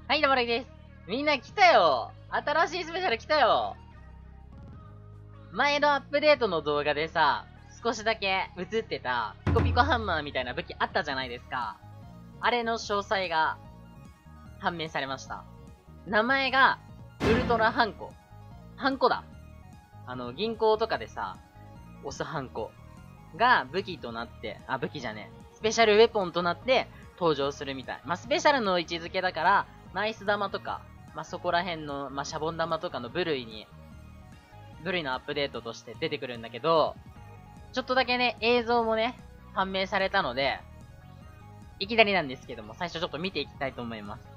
はい、どうもらいです。みんな来たよ。新しいスペシャル来たよ。前のアップデートの動画でさ、少しだけ映ってたピコピコハンマーみたいな武器あったじゃないですか。あれの詳細が判明されました。名前が、ウルトラハンコ。ハンコだ。銀行とかでさ、押すハンコが武器となって、武器じゃねえ。スペシャルウェポンとなって登場するみたい。スペシャルの位置づけだから、ナイス玉とか、そこら辺の、シャボン玉とかの部類のアップデートとして出てくるんだけど、ちょっとだけね、映像もね、判明されたので、いきなりなんですけども、最初ちょっと見ていきたいと思います。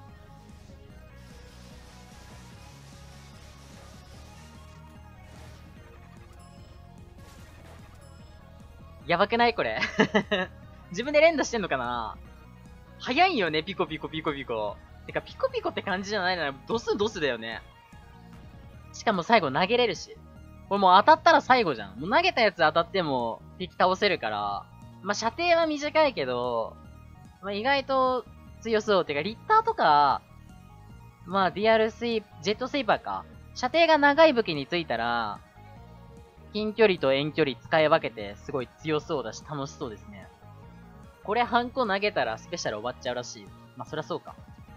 やばくないこれ。自分で連打してんのかな？早いよね、ピコピコピコピコ。てか、ピコピコって感じじゃないなら、ドスドスだよね。しかも最後投げれるし。これもう当たったら最後じゃん。もう投げたやつ当たっても敵倒せるから。射程は短いけど、意外と強そう。てか、リッターとか、ディアルスイープ、ジェットスイーパーか。射程が長い武器についたら、近距離と遠距離使い分けてすごい強そうだし楽しそうですね。これハンコ投げたらスペシャル終わっちゃうらしい。そりゃそうか。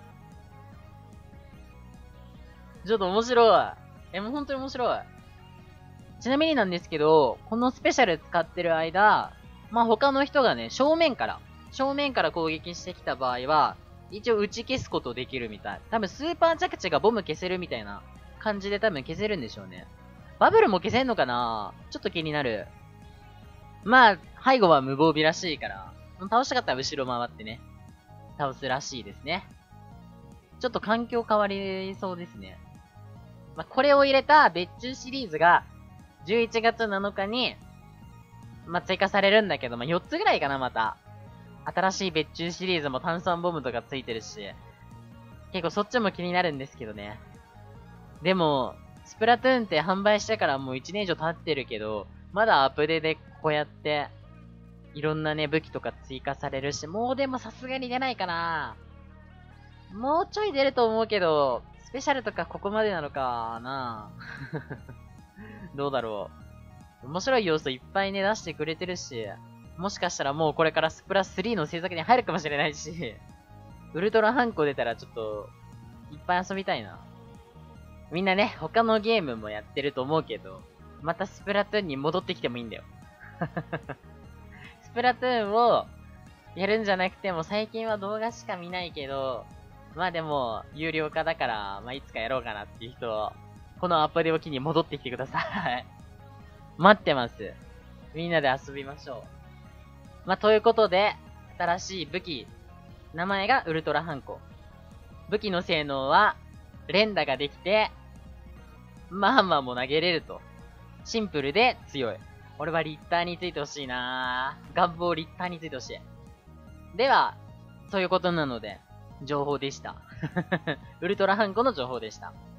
ちょっと面白い。もう本当に面白い。ちなみになんですけど、このスペシャル使ってる間、他の人がね、正面から攻撃してきた場合は、一応打ち消すことできるみたい。多分スーパー着地がボム消せるみたいな感じで多分消せるんでしょうね。バブルも消せんのかな？ちょっと気になる。背後は無防備らしいから、倒したかったら後ろ回ってね、倒すらしいですね。ちょっと環境変わりそうですね。これを入れた別注シリーズが、11月7日に、追加されるんだけど、4つぐらいかな、また。新しい別注シリーズも炭酸ボムとかついてるし、結構そっちも気になるんですけどね。でも、スプラトゥーンって販売してからもう1年以上経ってるけど、まだアップデでこうやって、いろんなね、武器とか追加されるし、もうでもさすがに出ないかな。もうちょい出ると思うけど、スペシャルとかここまでなのかな。どうだろう。面白い要素いっぱいね、出してくれてるし、もしかしたらもうこれからスプラ3の制作に入るかもしれないし、ウルトラハンコ出たらちょっと、いっぱい遊びたいな。みんなね、他のゲームもやってると思うけど、またスプラトゥーンに戻ってきてもいいんだよ。スプラトゥーンをやるんじゃなくても最近は動画しか見ないけど、でも、有料化だから、いつかやろうかなっていう人、このアプリを機に戻ってきてください。待ってます。みんなで遊びましょう。ということで、新しい武器、名前がウルトラハンコ。武器の性能は、連打ができて、ハンマーも投げれると。シンプルで強い。俺はリッターについてほしいなぁ。願望リッターについてほしい。では、そういうことなので、情報でした。ウルトラハンコの情報でした。